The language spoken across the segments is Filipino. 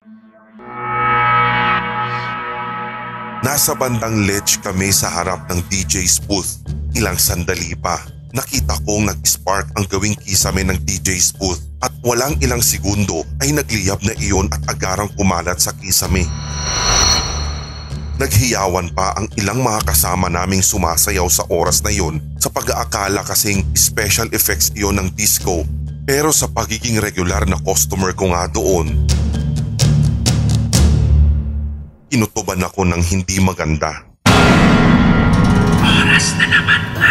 Nasa bandang ledge kami sa harap ng DJ's booth. Ilang sandali pa, nakita kong nag-spark ang gawing kisame ng DJ's booth at walang ilang segundo ay nagliyab na iyon at agarang kumalat sa kisame. Naghiyawan pa ang ilang mga kasama naming sumasayaw sa oras na iyon sa pag-aakala kasing special effects iyon ng disco, pero sa pagiging regular na customer ko nga doon, kinutuban ako ng hindi maganda. Oras na naman na.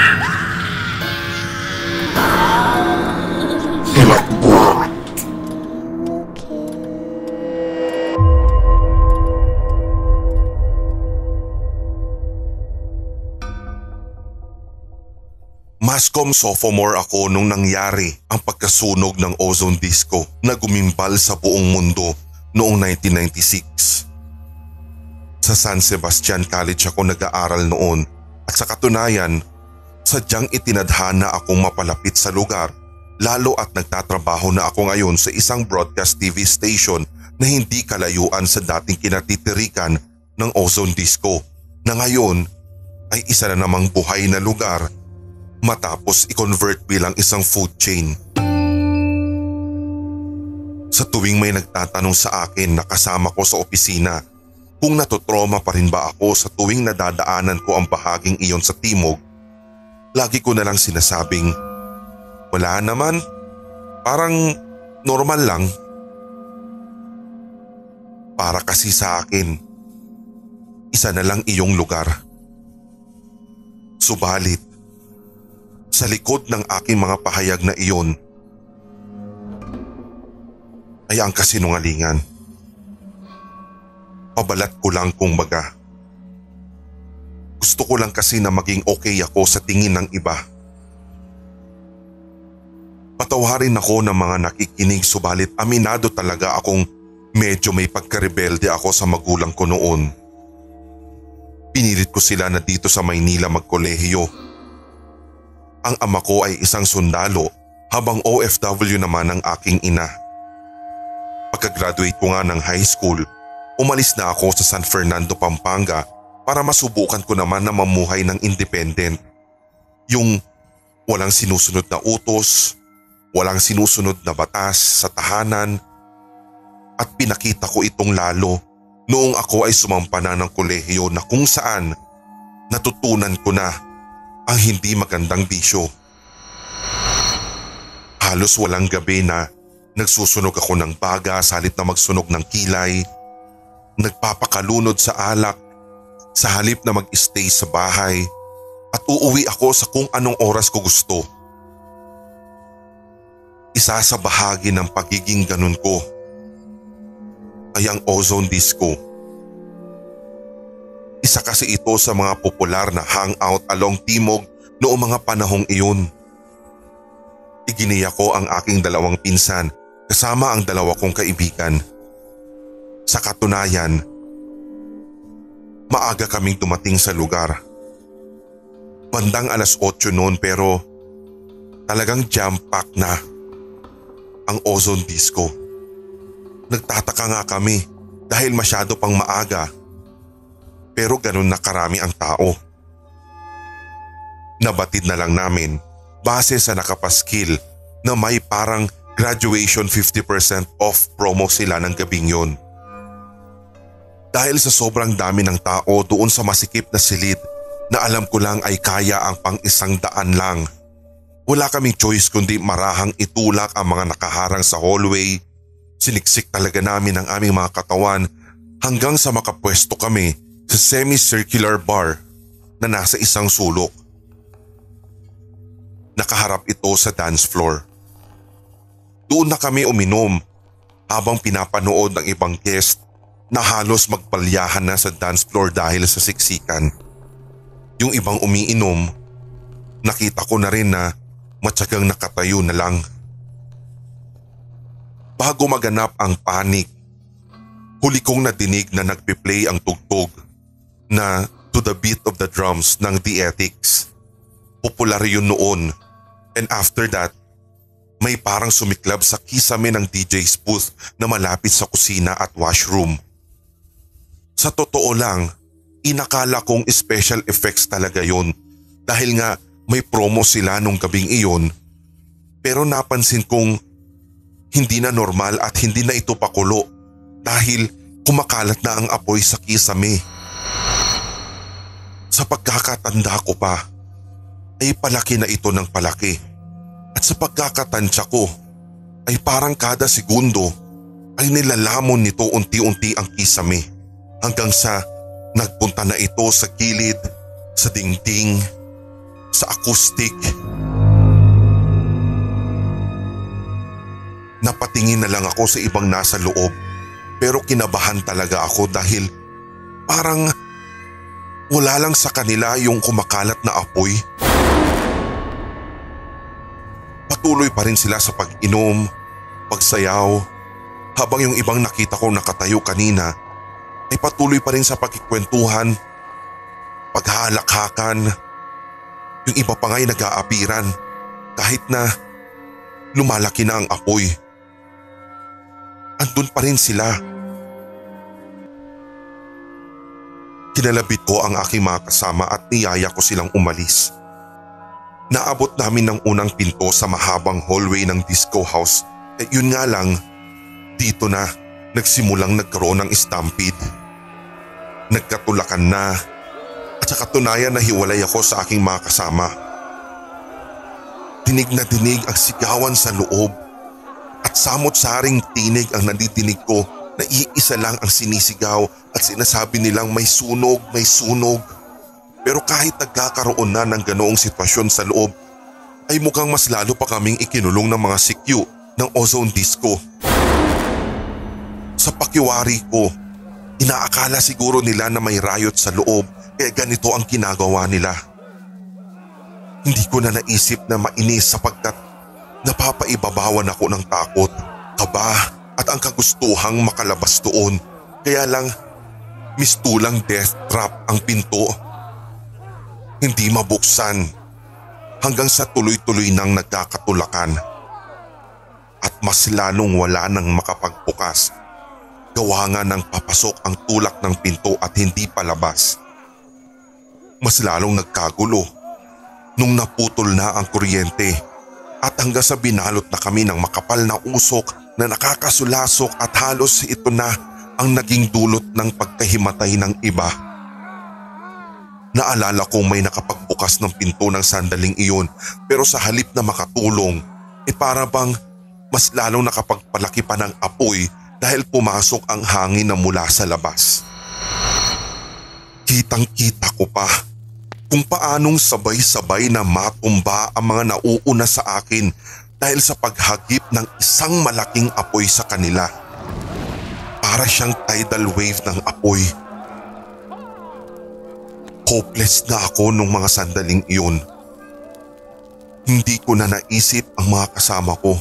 Mascom sophomore ako nung nangyari ang pagkasunog ng ozone disco na gumimbal sa buong mundo noong 1996. Sa San Sebastian College ako nag-aaral noon at sa katunayan, sadyang itinadhana akong mapalapit sa lugar, lalo at nagtatrabaho na ako ngayon sa isang broadcast TV station na hindi kalayuan sa dating kinatitirikan ng ozone disco na ngayon ay isa na namang buhay na lugar matapos i-convert bilang isang food chain. Sa tuwing may nagtatanong sa akin na kasama ko sa opisina kung natotroma pa rin ba ako sa tuwing nadadaanan ko ang bahaging iyon sa timog, lagi ko na lang sinasabing, wala naman, parang normal lang. Para kasi sa akin, isa na lang iyong lugar. Subalit, sa likod ng aking mga pahayag na iyon ay ang kasinungalingan. Pabalat ko lang kung baga. Gusto ko lang kasi na maging okay ako sa tingin ng iba. Patawarin ako ng mga nakikinig subalit aminado talaga akong medyo may pagkarebelde ako sa magulang ko noon. Pinilit ko sila na dito sa Maynila magkolehiyo. Ang ama ko ay isang sundalo habang OFW naman ang aking ina. Pagka-graduate ko nga ng high school, umalis na ako sa San Fernando, Pampanga para masubukan ko naman na mamuhay ng independent. Yung walang sinusunod na utos, walang sinusunod na batas sa tahanan. At pinakita ko itong lalo noong ako ay sumampa na ng kolehiyo na kung saan natutunan ko na ang hindi magandang bisyo. Halos walang gabi na nagsusunog ako ng baga sa halip na magsunog ng kilay. Nagpapakalunod sa alak sa halip na mag-stay sa bahay at uuwi ako sa kung anong oras ko gusto. Isa sa bahagi ng pagiging ganun ko ay ang ozone disco. Isa kasi ito sa mga popular na hangout along Timog noong mga panahong iyon. Iginiya ko ang aking dalawang pinsan kasama ang dalawa kong kaibigan. Sa katunayan, maaga kaming dumating sa lugar. Bandang 8:00 noon pero talagang jam-pack na ang ozone disco. Nagtataka nga kami dahil masyado pang maaga. Pero ganun na karami ang tao. Nabatid na lang namin base sa nakapaskil na may parang graduation 50% off promo sila ng gabing yon. Dahil sa sobrang dami ng tao doon sa masikip na silid na alam ko lang ay kaya ang pang-100 lang. Wala kaming choice kundi marahang itulak ang mga nakaharang sa hallway. Siniksik talaga namin ang aming mga katawan hanggang sa makapwesto kami sa semi-circular bar na nasa isang sulok. Nakaharap ito sa dance floor. Doon na kami uminom habang pinapanood ng ibang guest na halos magpalyahan na sa dance floor dahil sa siksikan. Yung ibang umiinom, nakita ko na rin na matyagang nakatayo na lang. Bago maganap ang panik, huli kong nadinig na nagpe-play ang tugtog na To the Beat of the Drums ng The Ethics. Popular yun noon and after that, May parang sumiklab sa kisame ng DJ's booth na malapit sa kusina at washroom. Sa totoo lang, inakala kong special effects talaga yon dahil nga may promo sila nung gabing iyon, pero napansin kong hindi na normal at hindi na ito pakulo dahil kumakalat na ang apoy sa kisame. Sa pagkakatanda ko pa, ay palaki na ito ng palaki. At sa pagkakatansya ko, ay parang kada segundo ay nilalamon nito unti-unti ang kisame hanggang sa nagpunta na ito sa gilid, sa dingding, sa acoustic. Napatingin na lang ako sa ibang nasa loob pero kinabahan talaga ako dahil parang wala lang sa kanila yung kumakalat na apoy. Patuloy pa rin sila sa pag-inom, pagsayaw, habang yung ibang nakita ko nakatayo kanina ay patuloy pa rin sa pagkikwentuhan, paghalakhakan. Yung iba pa nga'y nag-aapiran kahit na lumalaki na ang apoy. Andun pa rin sila. Kinalabit ko ang aking mga kasama at niyaya ko silang umalis. Naabot namin ng unang pinto sa mahabang hallway ng disco house. Yun nga lang, dito na nagsimulang nagkaroon ng stampede. Nagkatulakan na at sa katunayan na hiwalay ako sa aking mga kasama. Dinig na dinig ang sigawan sa loob at samot-saring tinig ang nadidinig ko na iisa lang ang sinisigaw at sinasabi nilang may sunog, may sunog. Pero kahit nagkakaroon na ng ganoong sitwasyon sa loob, ay mukhang mas lalo pa kaming ikinulong ng mga sikyo ng Ozone Disco. Sa pakiwari ko, inaakala siguro nila na may riot sa loob kaya ganito ang ginagawa nila. Hindi ko na naisip na mainis sapagkat napapaibabawan ako ng takot, kaba at ang kagustuhang makalabas doon. Kaya lang mistulang death trap ang pinto. Hindi mabuksan hanggang sa tuloy-tuloy nang nagkakatulakan at mas lalong wala nang makapagbukas. Gawa nga ng papasok ang tulak ng pinto at hindi palabas. Mas lalong nagkagulo nung naputol na ang kuryente at hanggang sa binalot na kami ng makapal na usok na nakakasulasok at halos ito na ang naging dulot ng pagkahimatay ng iba. Naalala kong may nakapagbukas ng pinto ng sandaling iyon pero sa halip na makatulong, para bang mas lalong nakapagpalaki pa ng apoy dahil pumasok ang hangin na mula sa labas. Kitang-kita ko pa kung paanong sabay-sabay na matumba ang mga nauuna sa akin dahil sa paghagip ng isang malaking apoy sa kanila. Para siyang tidal wave ng apoy. Hopeless na ako nung mga sandaling iyon. Hindi ko na naisip ang mga kasama ko.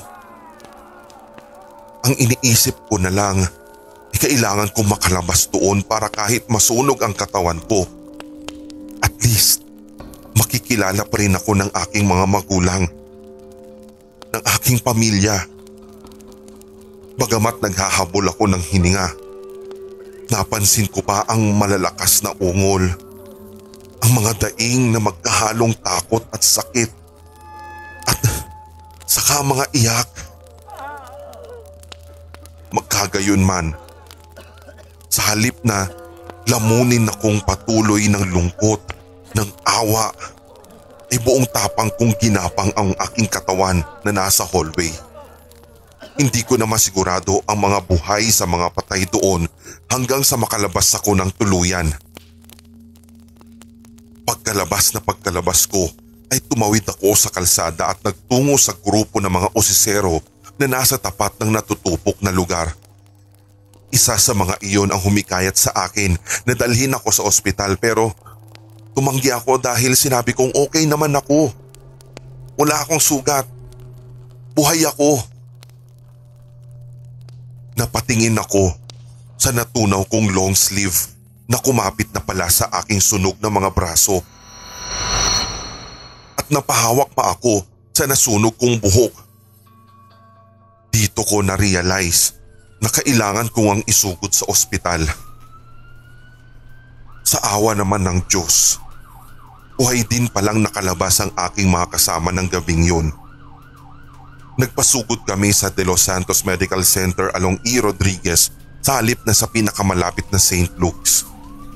Ang iniisip ko na lang ay kailangan kong makalabas doon para kahit masunog ang katawan ko. At least, makikilala pa rin ako ng aking mga magulang, ng aking pamilya. Bagamat naghahabol ako ng hininga, napansin ko pa ang malalakas na ungol. Ang mga daing na magkahalong takot at sakit. At saka mga iyak. Magkagayon man, sa halip na lamunin akong patuloy ng lungkot, ng awa, ay buong tapang kong ginapang ang aking katawan na nasa hallway. Hindi ko na masigurado ang mga buhay sa mga patay doon hanggang sa makalabas ako ng tuluyan. Pagkalabas ko ay tumawid ako sa kalsada at nagtungo sa grupo ng mga osisero na nasa tapat ng natutupok na lugar. Isa sa mga iyon ang humikayat sa akin na dalhin ako sa ospital pero tumanggi ako dahil sinabi kong okay naman ako. Wala akong sugat. Buhay ako. Napatingin ako sa natunaw kong long sleeve na kumapit na pala sa aking sunog na mga braso. At napahawak pa ako sa nasunog kong buhok. dito ko na-realize na kailangan kong ang isugod sa ospital. Sa awa naman ng Diyos, buhay din palang nakalabas ang aking mga kasama ng gabing yun. Nagpasugod kami sa De Los Santos Medical Center along E. Rodriguez sa halip na sa pinakamalapit na St. Luke's.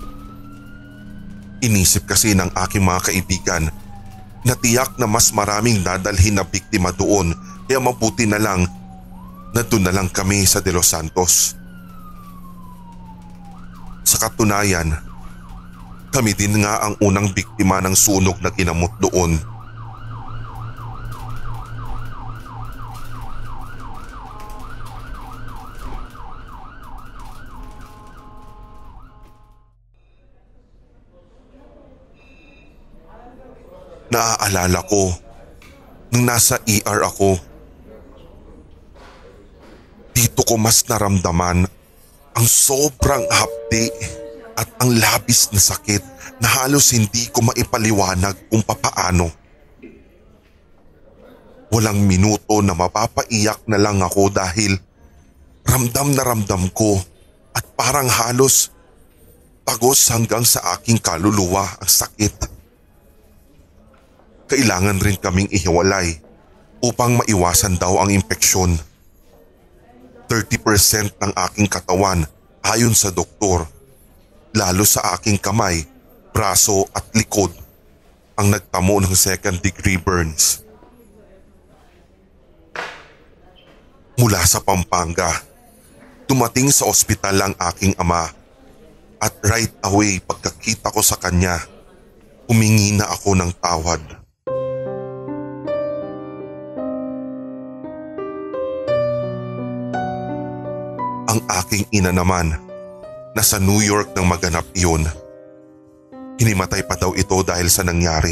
Inisip kasi ng aking mga kaibigan na tiyak na mas maraming dadalhin na biktima doon, kaya mabuti na lang na doon na lang kami sa De Los Santos. Sa katunayan, kami din nga ang unang biktima ng sunog na ginamot doon. Naaalala ko nung nasa ER ako. Dito ko mas naramdaman ang sobrang hapdi at ang labis na sakit na halos hindi ko maipaliwanag kung papaano. Walang minuto na mapapaiyak na lang ako dahil ramdam na ramdam ko at parang halos tagos hanggang sa aking kaluluwa ang sakit. Kailangan rin kaming ihiwalay upang maiwasan daw ang impeksyon. 30% ng aking katawan ayon sa doktor, lalo sa aking kamay, braso at likod, ang nagtamo ng second-degree burns. Mula sa Pampanga, dumating sa ospital ang aking ama at right away pagkakita ko sa kanya, humingi na ako ng tawad. Ang aking ina naman, nasa New York nang maganap iyon. Hinimatay pa daw ito dahil sa nangyari.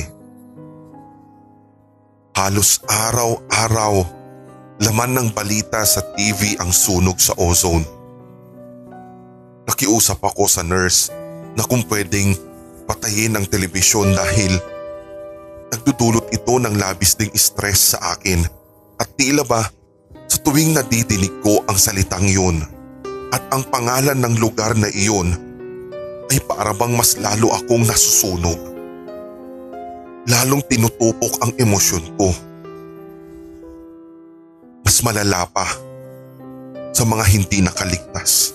Halos araw-araw, laman ng balita sa TV ang sunog sa ozone. Nakiusap ako sa nurse na kung pwedeng patayin ang telebisyon dahil nagdudulot ito ng labis ding stress sa akin at tila ba sa tuwing nadidinig ko ang salitang yun at ang pangalan ng lugar na iyon ay parabang mas lalo akong nasusunog. Lalong tinutupok ang emosyon ko. Mas malala pa sa mga hindi nakaligtas.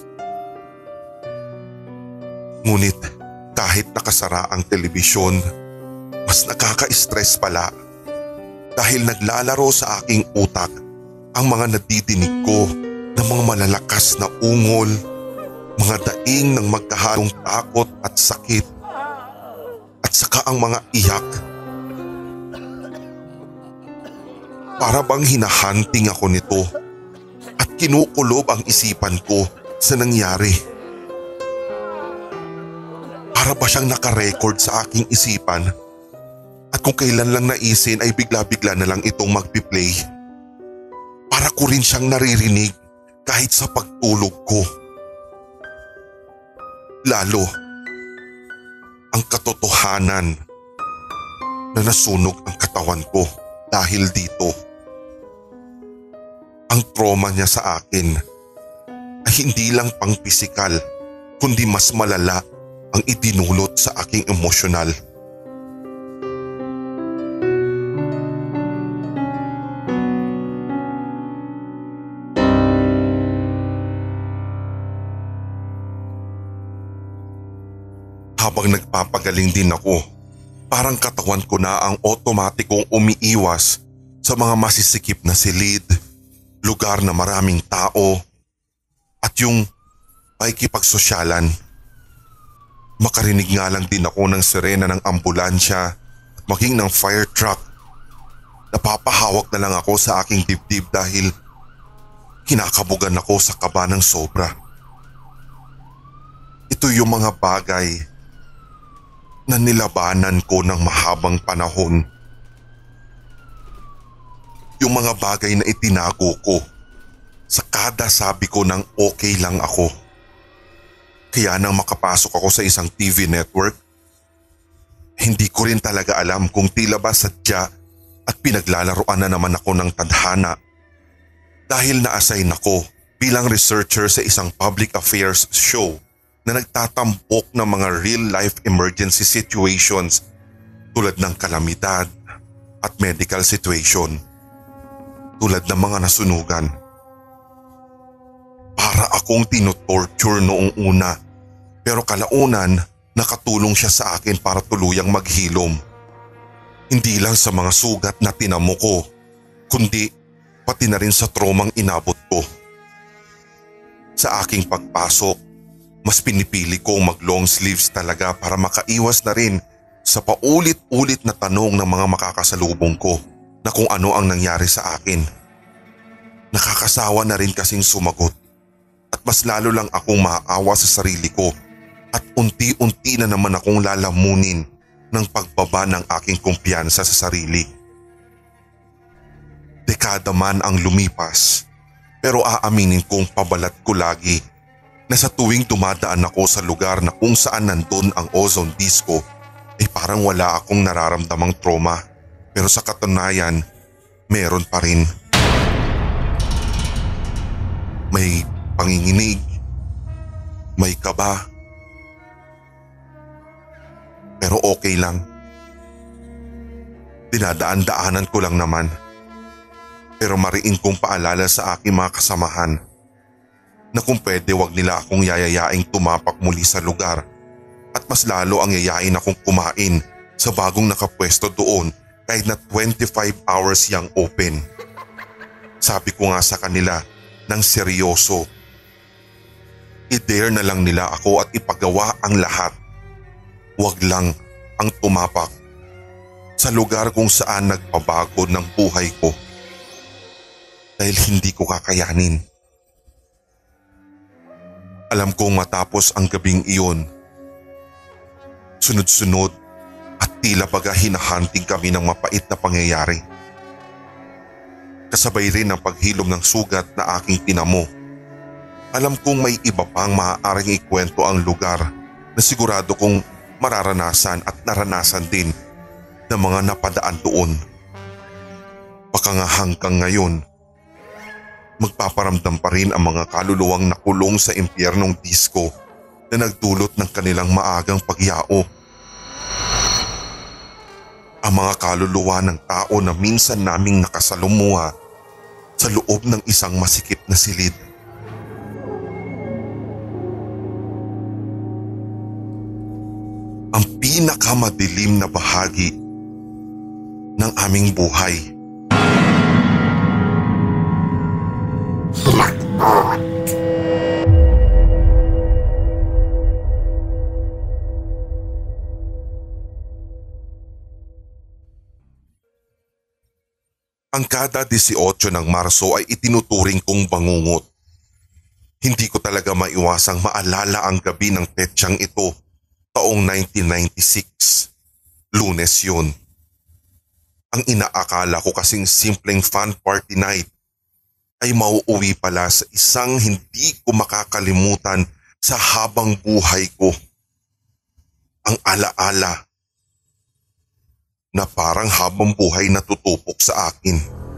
Ngunit kahit nakasara ang telebisyon, mas nakaka-stress pala dahil naglalaro sa aking utak ang mga nadidinig ko ng mga malalakas na ungol, mga daing ng magkahalong takot at sakit, at saka ang mga iyak. Para bang hinahunting ako nito at kinukulob ang isipan ko sa nangyari. Para ba siyang nakarecord sa aking isipan at kung kailan lang naisin ay bigla-bigla na lang itong magpi-play. Para ko rin siyang naririnig kahit sa pagtulog ko. Lalo, ang katotohanan na nasunog ang katawan ko dahil dito. Ang trauma niya sa akin ay hindi lang pang pisikal, kundi mas malala ang idinulot sa aking emosyonal. Habang nagpapagaling din ako, parang katawan ko na ang otomatikong umiiwas sa mga masisikip na silid, lugar na maraming tao, at yung pakikipagsosyalan. Makarinig nga lang din ako ng sirena ng ambulansya at maging ng fire truck. Napapahawak na lang ako sa aking dibdib dahil kinakabugan ako sa kaba ng sobra. Ito yung mga bagay na nilabanan ko ng mahabang panahon. Yung mga bagay na itinago ko sa kada sabi ko ng okay lang ako. Kaya nang makapasok ako sa isang TV network, hindi ko rin talaga alam kung tila ba sadya at pinaglalaroan na naman ako ng tadhana dahil na-assign ako bilang researcher sa isang public affairs show na nagtatampok ng mga real-life emergency situations tulad ng kalamidad at medical situation, tulad ng mga nasunugan. Para akong tinotorture noong una, pero kalaunan nakatulong siya sa akin para tuluyang maghilom. Hindi lang sa mga sugat na tinamo ko, kundi pati na rin sa traumang inabot ko. Sa aking pagpasok, mas pinipili kong mag-long sleeves talaga para makaiwas na rin sa paulit-ulit na tanong ng mga makakasalubong ko na kung ano ang nangyari sa akin. Nakakasawa na rin kasing sumagot at mas lalo lang akong maaawa sa sarili ko at unti-unti na naman akong lalamunin ng pagbaba ng aking kumpiyansa sa sarili. Dekada man ang lumipas, pero aaminin kong pabalat ko lagi na sa tuwing dumadaan ako sa lugar na kung saan nandun ang ozone disco ay parang wala akong nararamdamang trauma, pero sa katunayan meron pa rin. May panginginig, may kaba, pero okay lang. Dinadaan-daanan ko lang naman. Pero mariin kong paalala sa aking mga kasamahan na kung pwede wag nila akong yayayaing tumapak muli sa lugar at mas lalo ang yayain akong kumain sa bagong nakapwesto doon kahit na 25 hours yang open. Sabi ko nga sa kanila ng seryoso, i-dare na lang nila ako at ipagawa ang lahat. Wag lang ang tumapak sa lugar kung saan nagpabago ng buhay ko dahil hindi ko kakayanin. Alam kong matapos ang gabing iyon, sunod-sunod at tila baga hinahunting kami ng mapait na pangyayari. Kasabay rin ang paghilom ng sugat na aking tinamo. Alam kong may iba pang maaaring ikwento ang lugar na sigurado kong mararanasan at naranasan din ng mga napadaan doon. Baka nga hanggang ngayon, magpaparamdam pa rin ang mga kaluluwang nakulong sa impyernong disco na nagdulot ng kanilang maagang pagyao. Ang mga kaluluwa ng tao na minsan naming nakasalumuha sa loob ng isang masikip na silid. Ang pinakamadilim na bahagi ng aming buhay. Ang kada 18 ng Marso ay itinuturing kong bangungot. Hindi ko talaga maiwasang maalala ang gabi ng petsyang ito taong 1996. Lunes yun. Ang inaakala ko kasing simpleng fun party night ay mauuwi pala sa isang hindi ko makakalimutan sa habang buhay ko. Ang alaala na parang habang buhay na tutupok sa akin.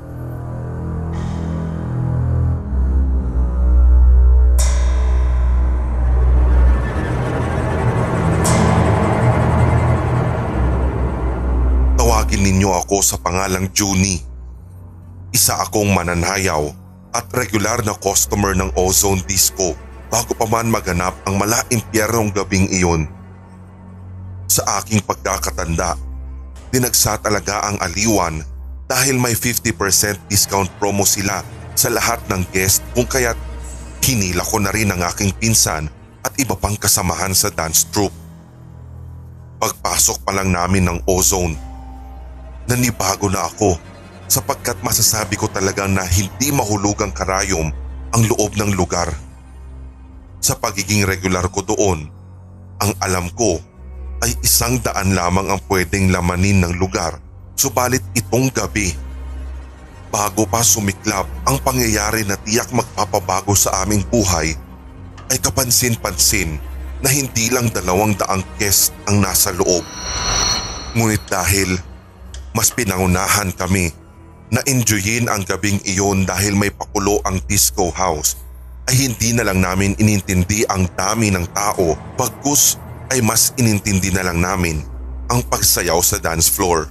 Tawagin ninyo ako sa pangalang Junie. Isa akong mananayaw at regular na customer ng Ozone Disco bago pa man maganap ang mala-impyernong gabing iyon. Sa aking pagkakatanda, dinagsa talaga ang aliwan dahil may 50% discount promo sila sa lahat ng guest kung kaya't hinila ko na rin ang aking pinsan at iba pang kasamahan sa dance troupe. Pagpasok pa lang namin ng Ozone, nanibago na ako sapagkat masasabi ko talagang na hindi mahulugang karayom ang loob ng lugar. Sa pagiging regular ko doon, ang alam ko ay 100 lamang ang pwedeng lamanin ng lugar, subalit itong gabi, bago pa sumiklab ang pangyayari na tiyak magpapabago sa aming buhay, ay kapansin-pansin na hindi lang 200 guest ang nasa loob. Ngunit dahil mas pinangunahan kami na-enjoyin ang gabing iyon dahil may pakulo ang disco house, ay hindi na lang namin inintindi ang dami ng tao, bagkus ay mas inintindi na lang namin ang pagsayaw sa dance floor.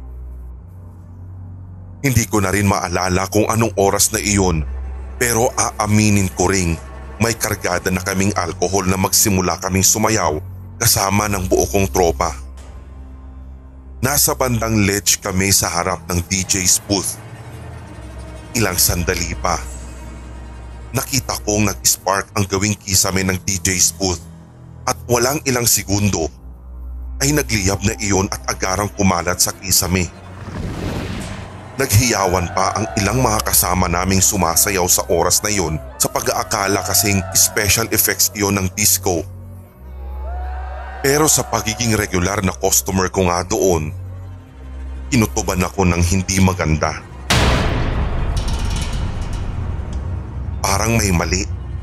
Hindi ko na rin maalala kung anong oras na iyon, pero aaminin ko ring may kargada na kaming alkohol na magsimula kaming sumayaw kasama ng buo kong tropa. Nasa bandang ledge kami sa harap ng DJ's booth. Ilang sandali pa, nakita kong nag-spark ang gawing kisame ng DJ's booth at walang ilang segundo ay nagliyab na iyon at agarang kumalat sa kisame. Naghiyawan pa ang ilang mga kasama naming sumasayaw sa oras na iyon sa pag-aakala kasing special effects iyon ng disco. Pero sa pagiging regular na customer ko nga doon, kinutuban ako ng hindi maganda. Parang may mali.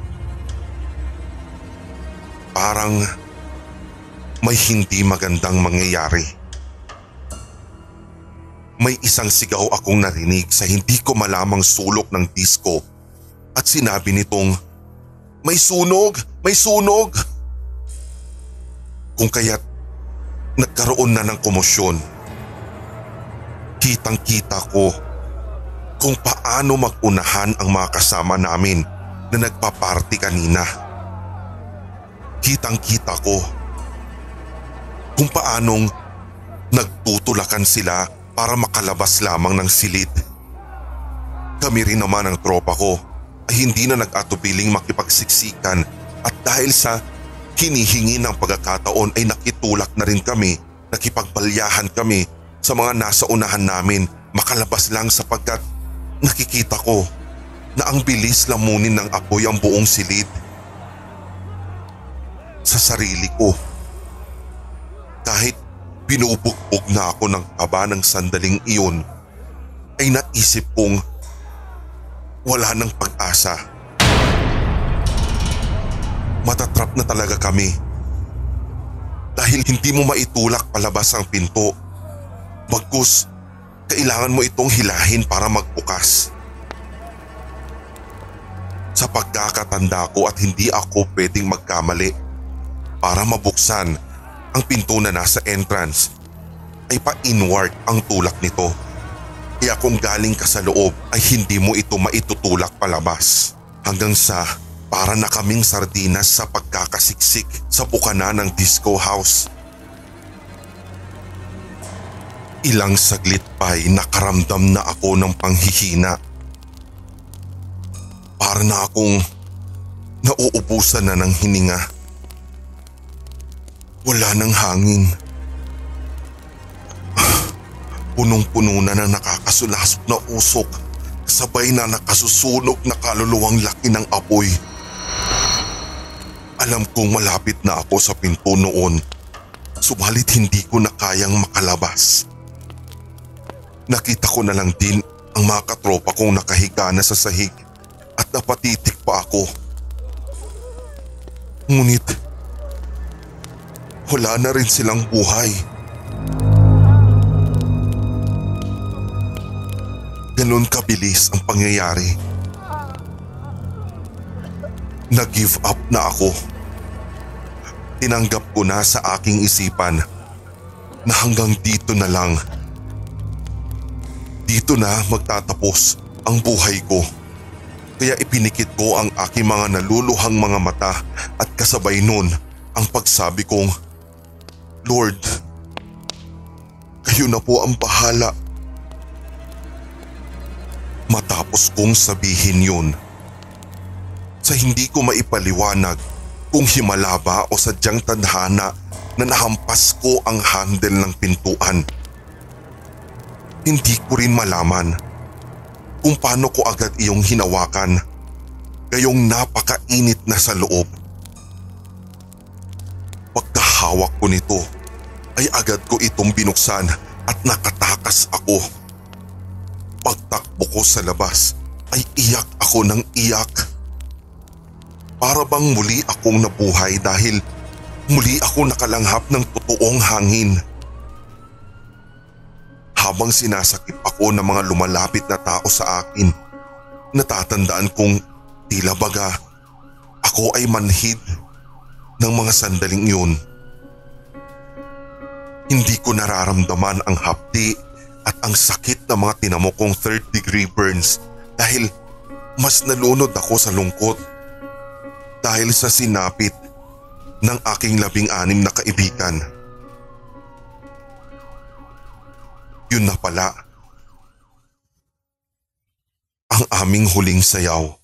Parang may hindi magandang mangyayari. May isang sigaw akong narinig sa hindi ko malamang sulok ng disco at sinabi nitong, "May sunog! May sunog!" Kung kaya't nagkaroon na ng komosyon. Kitang-kita ko kung paano mag-unahan ang mga kasama namin na nagpaparty kanina. Kitang-kita ko kung paanong nagtutulakan sila para makalabas lamang ng silid. Kami rin naman ang tropa ko ay hindi na nag-atubiling makipagsiksikan at dahil sa hinihingi ng pagkakataon ay nakitulak na rin kami, nakipagbalyahan kami sa mga nasa unahan namin makalabas lang sapagkat nakikita ko na ang bilis lamunin ng apoy ang buong silid. Sa sarili ko, kahit binubugbog na ako ng kaba ng sandaling iyon, ay naisip kong wala ng pag-asa. Matatrap na talaga kami dahil hindi mo maitulak palabas ang pinto. Bagkus, kailangan mo itong hilahin para magbukas. Sa pagkakatanda ko at hindi ako pwedeng magkamali, para mabuksan ang pinto na nasa entrance ay pa-inward ang tulak nito. Kaya kung galing ka sa loob ay hindi mo ito maitutulak palabas. Hanggang sa para na kaming sardinas sa pagkakasiksik sa bukana ng disco house. Ilang saglit pa'y nakaramdam na ako ng panghihina. Para na akong nauubusan na ng hininga. Wala ng hangin. Punong-puno na ng nakakasulasok na usok, sabay na nakasusunog na kaluluwang laki ng apoy. Alam kong malapit na ako sa pinto noon, subalit hindi ko na kayang makalabas. Nakita ko na lang din ang mga katropa kong nakahiga na sa sahig at napatitik pa ako. Ngunit wala na rin silang buhay. Ganun kabilis ang pangyayari. Nag-give up na ako. Tinanggap ko na sa aking isipan na hanggang dito na lang. Dito na magtatapos ang buhay ko. Kaya ipinikit ko ang aking mga naluluhang mga mata at kasabay nun ang pagsabi kong, "Lord, kayo na po ang bahala." Matapos kong sabihin yun, sa hindi ko maipaliwanag kung himala ba o sadyang tadhana na nahampas ko ang handle ng pintuan. Hindi ko rin malaman kung paano ko agad iyong hinawakan, gayong napakainit na sa loob. Pagkahawak ko nito ay agad ko itong binuksan at nakatakas ako. Pagtakbo ko sa labas ay iyak ako ng iyak. Para bang muli akong nabuhay dahil muli ako nakalanghap ng totoong hangin. Habang sinasakip ako ng mga lumalapit na tao sa akin, natatandaan kong tila baga ako ay manhid ng mga sandaling yun. Hindi ko nararamdaman ang hapdi at ang sakit ng mga tinamo kong third-degree burns dahil mas nalunod ako sa lungkot dahil sa sinapit ng aking 16 na kaibigan. Yun na pala ang aming huling sayaw.